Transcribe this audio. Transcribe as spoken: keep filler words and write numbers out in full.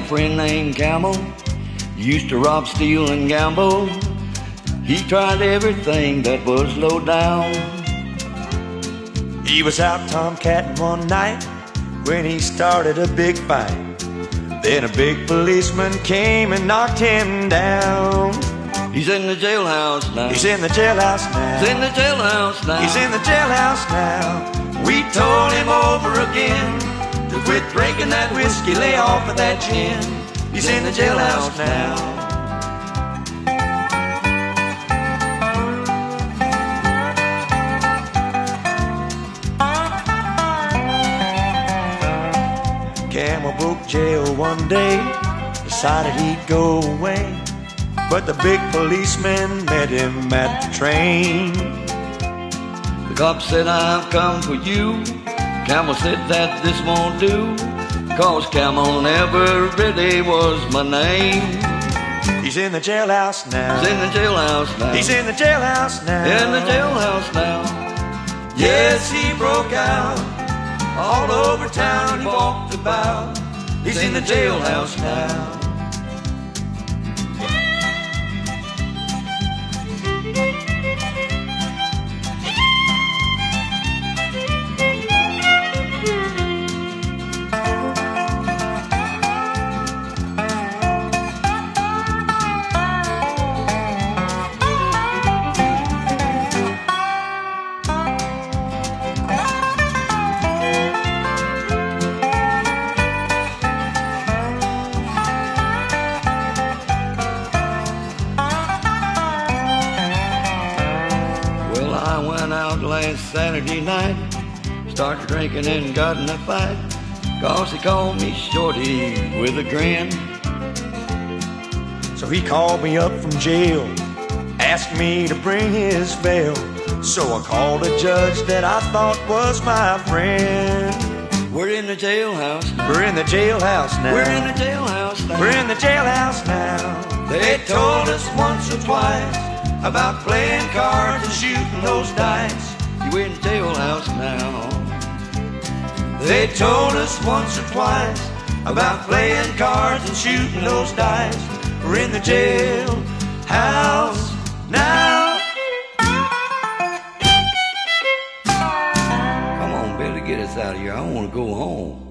friend named Camel, used to rob, steal, and gamble. He tried everything that was low down. He was out tomcatting one night when he started a big fight. Then a big policeman came and knocked him down. He's in the jailhouse now. He's in the jailhouse now. He's in the jailhouse now. He's in the jailhouse now. We told him over again to quit drinking that whiskey, lay off of that gin. He's in the jailhouse now. Camel broke jail one day, decided he'd go away, but the big policeman met him at the train. The cop said, I've come for you. Camel said that this won't do, 'cause Camel never really was my name. He's in the jailhouse now. He's in the jailhouse now. He's in the jailhouse now. In the jailhouse now. Yes, he broke out all over town. He walked about. He's in the jailhouse now. I went out last Saturday night, started drinking and got in a fight, 'cause he called me Shorty with a grin. So he called me up from jail, asked me to bring his bail. So I called a judge that I thought was my friend. We're in the jailhouse now. We're in the jailhouse now. We're in the jailhouse now. We're in the jailhouse now. They told us once or twice about playing cards and shooting those dice. You're in the jailhouse now. They told us once or twice about playing cards and shooting those dice. We're in the jailhouse now. Come on, Billy, get us out of here. I want to go home.